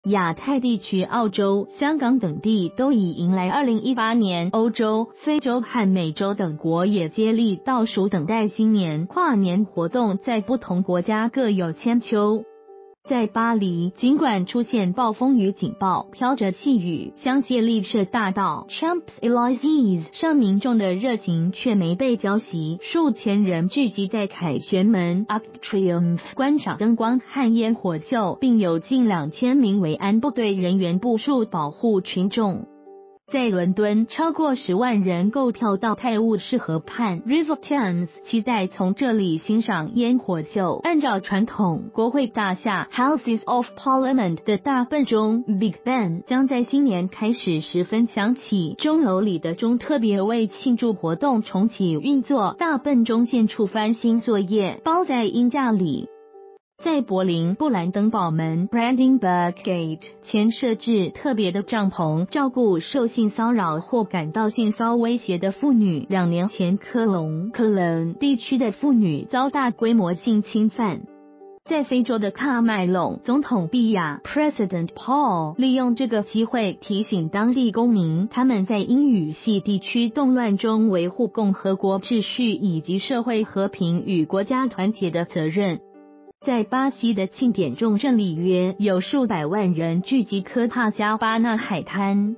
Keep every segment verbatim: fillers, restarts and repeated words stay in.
亚太地区、澳洲、香港等地都已迎来二零一八年，欧洲、非洲和美洲等国也接力倒数等待新年。跨年活动在不同国家各有千秋。在巴黎，尽管出现暴风雨警报，飘着细雨，香榭丽舍大道 Champs-Élysées 上民众的热情却没被浇熄，数千人聚集在凯旋门 Arc de Triomphe 观赏灯光和烟火秀，并有近两千名维安部队人员部署保护群众。在伦敦，超过十万人购票到泰晤士河畔 River Thames， 期待从这里欣赏烟火秀。按照传统，国会大厦 Houses of Parliament 的大笨钟 Big Ben 将在新年开始时分响起，钟楼里的钟特别为庆祝活动重启运作，大笨钟献出翻新作业，包在鹰架里。在柏林布兰登堡门 Brandenburg Gate 前设置特别的帐篷，照顾受性骚扰或感到性骚威胁的妇女。两年前，科隆 Cologne 地区的妇女遭大规模性侵犯。在非洲的喀麦隆，总统比亚 President Paul 利用这个机会提醒当地公民，他们在英语系地区动乱中维护共和国秩序以及社会和平与国家团结的责任。在巴西的庆典重镇里约有数百万人聚集科帕加巴纳海滩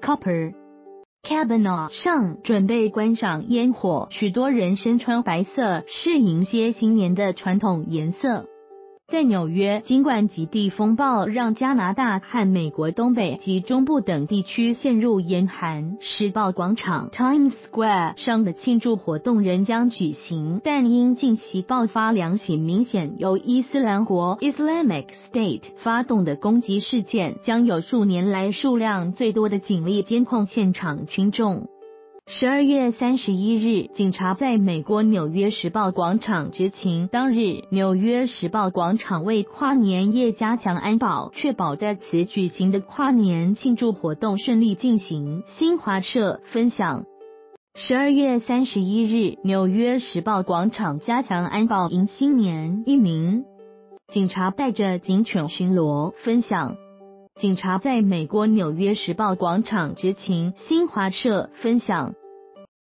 Copacabana 上，准备观赏烟火，许多人身穿白色，是迎接新年的传统颜色。在纽约，尽管极地风暴让加拿大和美国东北及中部等地区陷入严寒，时报广场 Times Square 上的庆祝活动仍将举行，但因近期爆发两起明显由伊斯兰国 Islamic State 发动的攻击事件，将有数年来数量最多的警力监控现场群众。十二月三十一日，警察在美国纽约时报广场执勤。当日，纽约时报广场为跨年夜加强安保，确保在此举行的跨年庆祝活动顺利进行。新华社分享。十二月三十一日，纽约时报广场加强安保迎新年，一名警察带着警犬巡逻。分享。警察在美国纽约时报广场执勤。新华社分享。